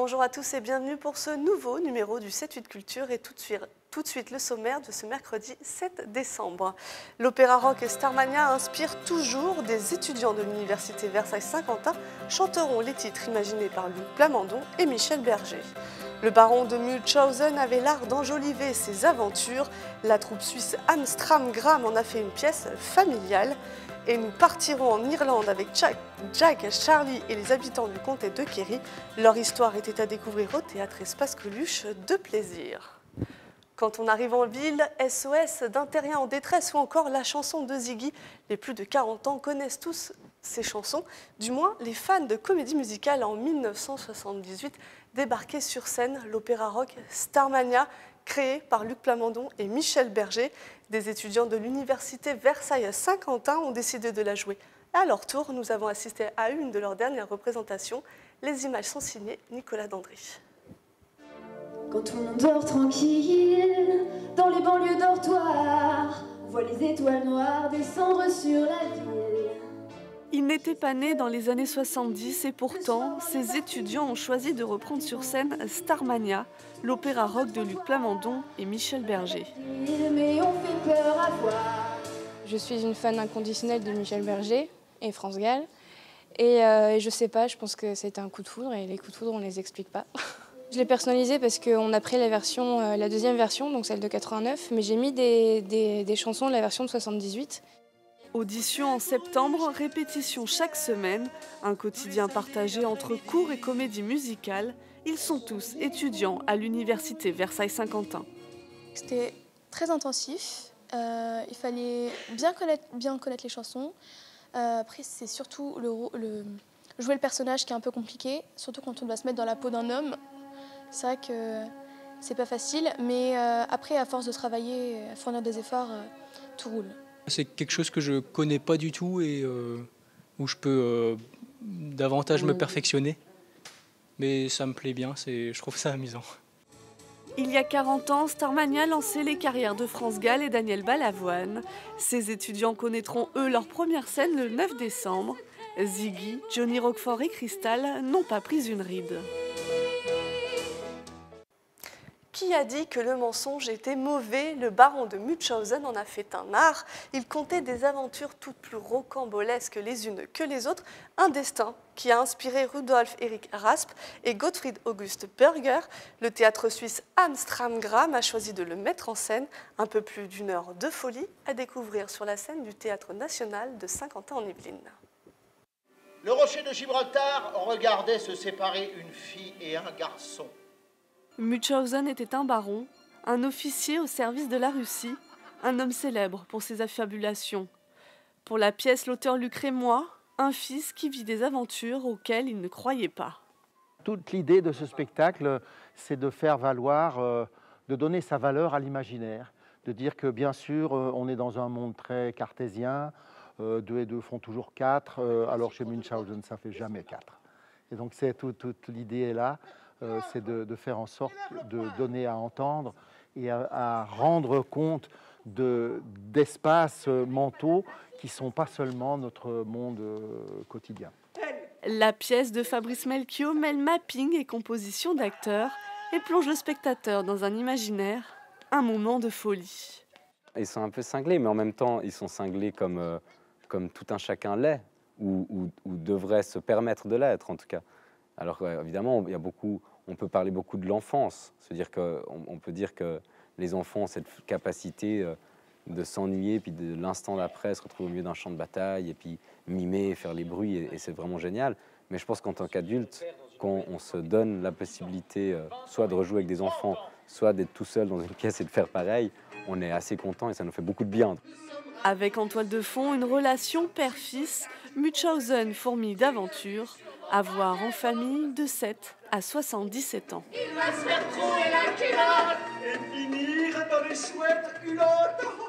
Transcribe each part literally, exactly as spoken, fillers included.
Bonjour à tous et bienvenue pour ce nouveau numéro du sept huit Culture et tout de suite, tout de suite le sommaire de ce mercredi sept décembre. L'opéra rock Starmania inspire toujours des étudiants de l'université Versailles-Saint-Quentin chanteront les titres imaginés par Luc Plamondon et Michel Berger. Le baron de Munchausen avait l'art d'enjoliver ses aventures. La troupe suisse Amstramgram en a fait une pièce familiale. Et nous partirons en Irlande avec Jack, Jack, Charlie et les habitants du comté de Kerry. Leur histoire était à découvrir au théâtre Espace Coluche de plaisir. Quand on arrive en ville, S O S d'un terrien en détresse ou encore la chanson de Ziggy. Les plus de quarante ans connaissent tous ces chansons, du moins les fans de comédie musicale. En mille neuf cent soixante-dix-huit, débarquait sur scène l'opéra rock Starmania, créé par Luc Plamondon et Michel Berger. Des étudiants de l'université Versailles-Saint-Quentin ont décidé de la jouer. À leur tour, nous avons assisté à une de leurs dernières représentations. Les images sont signées Nicolas Dandry. Quand tout le monde dort tranquille, dans les banlieues dortoirs, on voit les étoiles noires descendre sur la ville. Il n'était pas né dans les années soixante-dix et pourtant, ces étudiants ont choisi de reprendre sur scène Starmania, l'opéra rock de Luc Plamondon et Michel Berger. Mais on fait peur à voir. Je suis une fan inconditionnelle de Michel Berger et France Gall. Et, euh, et je sais pas, je pense que c'était un coup de foudre et les coups de foudre, on ne les explique pas. Je l'ai personnalisé parce qu'on a pris la, version, euh, la deuxième version, donc celle de quatre-vingt-neuf, mais j'ai mis des, des, des chansons de la version de soixante-dix-huit. Audition en septembre, répétition chaque semaine, un quotidien partagé entre cours et comédie musicale. Ils sont tous étudiants à l'université Versailles-Saint-Quentin. C'était très intensif, euh, il fallait bien connaître, bien connaître les chansons. Euh, après, c'est surtout le, le, jouer le personnage qui est un peu compliqué, surtout quand on doit se mettre dans la peau d'un homme. C'est vrai que c'est pas facile, mais euh, après, à force de travailler, à fournir des efforts, euh, tout roule. C'est quelque chose que je ne connais pas du tout et euh, où je peux euh, davantage me perfectionner. Mais ça me plaît bien, je trouve ça amusant. Il y a quarante ans, Starmania lançait les carrières de France Gall et Daniel Balavoine. Ces étudiants connaîtront, eux, leur première scène le neuf décembre. Ziggy, Johnny Roquefort et Cristal n'ont pas pris une ride. Qui a dit que le mensonge était mauvais? Le baron de Munchausen en a fait un art. Il contait des aventures toutes plus rocambolesques les unes que les autres. Un destin qui a inspiré Rudolf Erich Raspe et Gottfried August Burger. Le théâtre suisse Amstramgram a choisi de le mettre en scène. Un peu plus d'une heure de folie à découvrir sur la scène du Théâtre national de Saint-Quentin-en-Yvelines. Le rocher de Gibraltar regardait se séparer une fille et un garçon. Munchausen était un baron, un officier au service de la Russie, un homme célèbre pour ses affabulations. Pour la pièce, l'auteur Luc Rémois, un fils qui vit des aventures auxquelles il ne croyait pas. Toute l'idée de ce spectacle, c'est de faire valoir, euh, de donner sa valeur à l'imaginaire, de dire que bien sûr, euh, on est dans un monde très cartésien, euh, deux et deux font toujours quatre, euh, alors chez Munchausen, ça ne fait jamais quatre. Et donc c'est toute tout, l'idée est là. Euh, c'est de, de faire en sorte de donner à entendre et à, à rendre compte de, d'espaces mentaux qui ne sont pas seulement notre monde euh, quotidien. La pièce de Fabrice Melchior mêle mapping et composition d'acteurs et plonge le spectateur dans un imaginaire, un moment de folie. Ils sont un peu cinglés, mais en même temps, ils sont cinglés comme, euh, comme tout un chacun l'est, ou, ou, ou devrait se permettre de l'être en tout cas. Alors évidemment, il y a beaucoup, on peut parler beaucoup de l'enfance, c'est-à-dire qu'on on peut dire que les enfants ont cette capacité de s'ennuyer, puis de l'instant d'après se retrouver au milieu d'un champ de bataille, et puis mimer, faire les bruits, et, et c'est vraiment génial. Mais je pense qu'en tant qu'adulte, quand on se donne la possibilité euh, soit de rejouer avec des enfants, soit d'être tout seul dans une pièce et de faire pareil, on est assez content et ça nous fait beaucoup de bien. Avec en toile de fond une relation père-fils, Munchausen fourmille d'aventures, à voir en famille de sept à soixante-dix-sept ans. Il va se faire trouver la culotte et finir dans les chouettes culottes.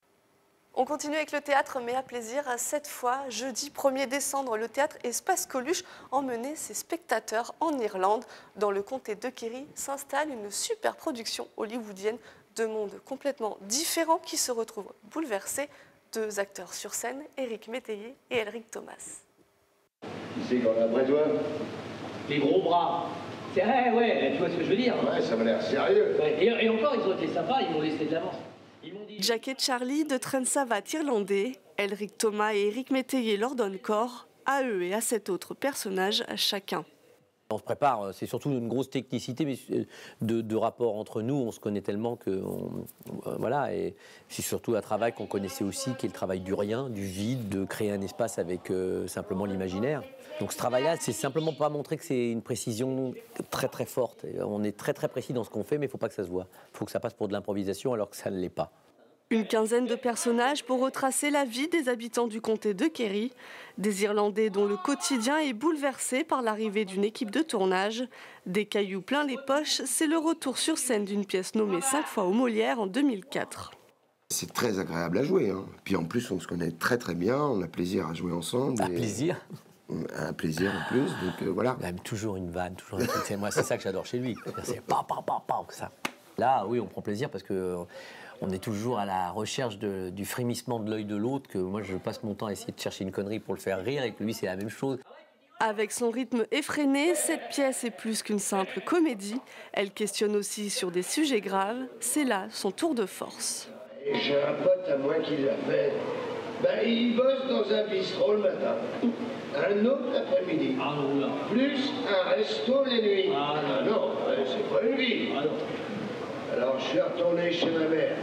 On continue avec le théâtre, mais à plaisir. Cette fois, jeudi premier décembre, le théâtre Espace Coluche emmenait ses spectateurs en Irlande. Dans le comté de Kerry s'installe une super production hollywoodienne. Deux mondes complètement différents qui se retrouvent bouleversés. Deux acteurs sur scène, Éric Métayer et Elric Thomas. Qui c'est qu'on a après toi? Les gros bras. C'est vrai, ouais, tu vois ce que je veux dire. Ouais, ça m'a l'air sérieux. Ouais, et, et encore, ils ont été sympas, ils m'ont laissé de l'avance. Jack et Charlie de Train Savate irlandais, Elric Thomas et Éric Métayer leur donnent corps, à eux et à cet autre personnage chacun. On se prépare, c'est surtout une grosse technicité mais de, de rapport entre nous, on se connaît tellement que... On, voilà, et c'est surtout un travail qu'on connaissait aussi, qui est le travail du rien, du vide, de créer un espace avec euh, simplement l'imaginaire. Donc ce travail-là, c'est simplement pas montrer que c'est une précision très très forte. On est très très précis dans ce qu'on fait, mais il ne faut pas que ça se voit. Il faut que ça passe pour de l'improvisation alors que ça ne l'est pas. Une quinzaine de personnages pour retracer la vie des habitants du comté de Kerry, des Irlandais dont le quotidien est bouleversé par l'arrivée d'une équipe de tournage. Des cailloux plein les poches, c'est le retour sur scène d'une pièce nommée cinq fois au Molière en deux mille quatre. C'est très agréable à jouer, hein. Puis en plus on se connaît très très bien, on a plaisir à jouer ensemble. Un et... plaisir Un plaisir en plus, donc euh, voilà. Il a toujours une vanne, toujours un truc. Moi c'est ça que j'adore chez lui, c'est pa pa pa pa ça. Là oui on prend plaisir parce que... On est toujours à la recherche de, du frémissement de l'œil de l'autre, que moi je passe mon temps à essayer de chercher une connerie pour le faire rire, et que lui c'est la même chose. Avec son rythme effréné, cette pièce est plus qu'une simple comédie. Elle questionne aussi sur des sujets graves. C'est là son tour de force. Et j'ai un pote à moi qui l'a fait. Ben, il bosse dans un bistrot le matin, un autre l'après-midi, ah, non, plus un resto les nuits. Ah, non, ah, non c'est pas une vie. Ah, non. Alors je suis retourné chez ma mère.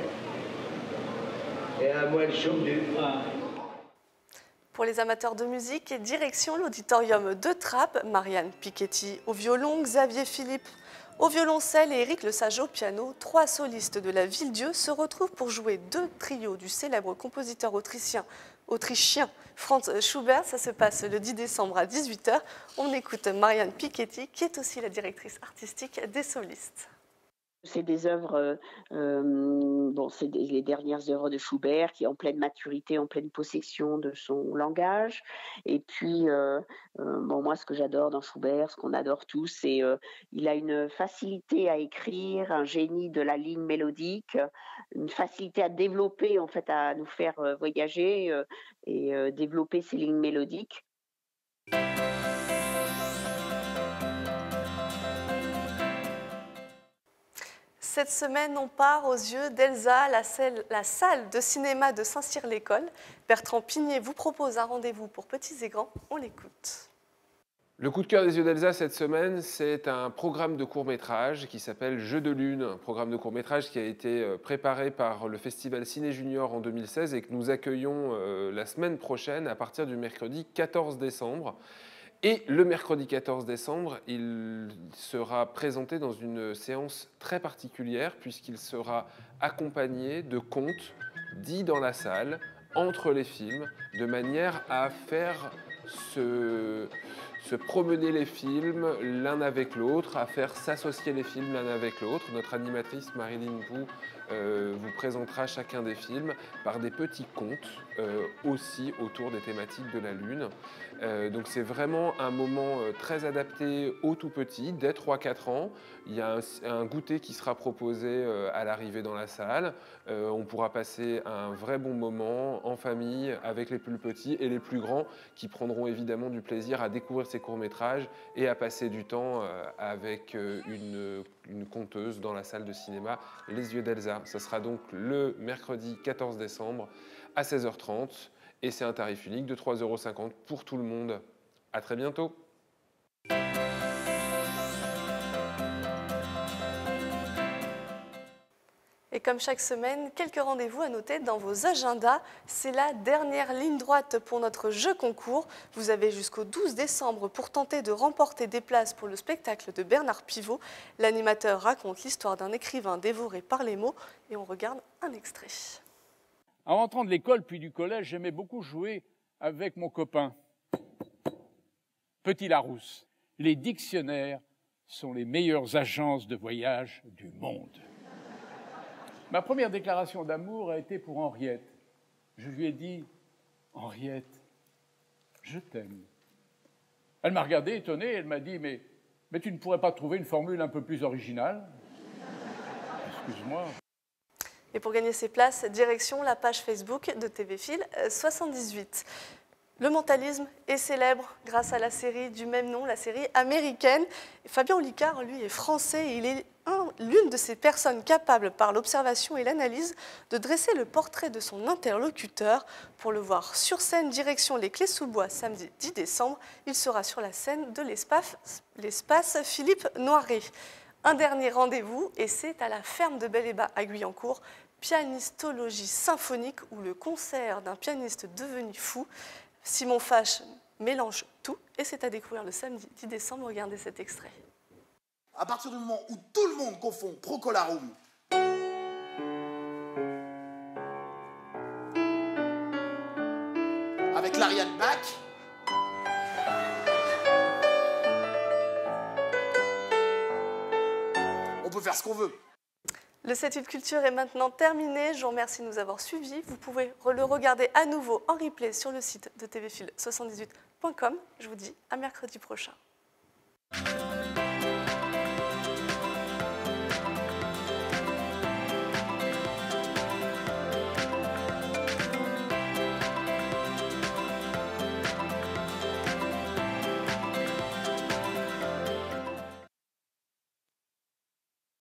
Et un mois de chaume du. Ah. Pour les amateurs de musique, direction l'auditorium de Trappes, Marianne Piketty au violon, Xavier Philippe au violoncelle et Éric Lesage au piano. Trois solistes de la Ville-Dieu se retrouvent pour jouer deux trios du célèbre compositeur autrichien, autrichien Franz Schubert. Ça se passe le dix décembre à dix-huit heures. On écoute Marianne Piketty, qui est aussi la directrice artistique des solistes. C'est des œuvres, euh, bon, c'est des, les dernières œuvres de Schubert qui est en pleine maturité, en pleine possession de son langage. Et puis, euh, euh, bon, moi, ce que j'adore dans Schubert, ce qu'on adore tous, c'est euh, il a une facilité à écrire, un génie de la ligne mélodique, une facilité à développer, en fait, à nous faire euh, voyager euh, et euh, développer ces lignes mélodiques. Cette semaine, on part aux yeux d'Elsa, la, la salle de cinéma de Saint-Cyr-l'École. Bertrand Pigné vous propose un rendez-vous pour petits et grands. On l'écoute. Le coup de cœur des yeux d'Elsa cette semaine, c'est un programme de court-métrage qui s'appelle Jeux de Lune, un programme de court-métrage qui a été préparé par le Festival Ciné Junior en deux mille seize et que nous accueillons la semaine prochaine à partir du mercredi quatorze décembre. Et le mercredi quatorze décembre, il sera présenté dans une séance très particulière puisqu'il sera accompagné de contes dits dans la salle, entre les films, de manière à faire se, se promener les films l'un avec l'autre, à faire s'associer les films l'un avec l'autre. Notre animatrice Marilyn Pou euh, vous présentera chacun des films par des petits contes euh, aussi autour des thématiques de la Lune. Euh, donc c'est vraiment un moment euh, très adapté aux tout petits, dès trois quatre ans. Il y a un, un goûter qui sera proposé euh, à l'arrivée dans la salle. Euh, on pourra passer un vrai bon moment en famille avec les plus petits et les plus grands qui prendront évidemment du plaisir à découvrir ces courts-métrages et à passer du temps euh, avec euh, une, une conteuse dans la salle de cinéma Les Yeux d'Elsa. Ce sera donc le mercredi quatorze décembre à seize heures trente. Et c'est un tarif unique de trois euros cinquante pour tout le monde. À très bientôt. Et comme chaque semaine, quelques rendez-vous à noter dans vos agendas. C'est la dernière ligne droite pour notre jeu concours. Vous avez jusqu'au douze décembre pour tenter de remporter des places pour le spectacle de Bernard Pivot. L'animateur raconte l'histoire d'un écrivain dévoré par les mots et on regarde un extrait. En rentrant de l'école puis du collège, j'aimais beaucoup jouer avec mon copain, Petit Larousse. Les dictionnaires sont les meilleures agences de voyage du monde. Ma première déclaration d'amour a été pour Henriette. Je lui ai dit « Henriette, je t'aime ». Elle m'a regardé étonnée, elle m'a dit mais, « Mais tu ne pourrais pas trouver une formule un peu plus originale ?» Excuse-moi. Et pour gagner ces places, direction la page Facebook de T V Fil soixante-dix-huit. Le mentalisme est célèbre grâce à la série du même nom, la série américaine. Fabien Olicard, lui, est français et il est l'une de ces personnes capables, par l'observation et l'analyse, de dresser le portrait de son interlocuteur. Pour le voir sur scène, direction les Clés-sous-Bois, samedi dix décembre, il sera sur la scène de l'espace Philippe Noiret. Un dernier rendez-vous, et c'est à la ferme de Bel-et-Bas à Guyancourt, pianistologie symphonique ou le concert d'un pianiste devenu fou. Simon Fache mélange tout et c'est à découvrir le samedi dix décembre. Regardez cet extrait. À partir du moment où tout le monde confond Procolarum avec l'Ariane Bach, on peut faire ce qu'on veut. Le sept huit Culture est maintenant terminé. Je vous remercie de nous avoir suivis. Vous pouvez le regarder à nouveau en replay sur le site de t v fil soixante-dix-huit point com. Je vous dis à mercredi prochain.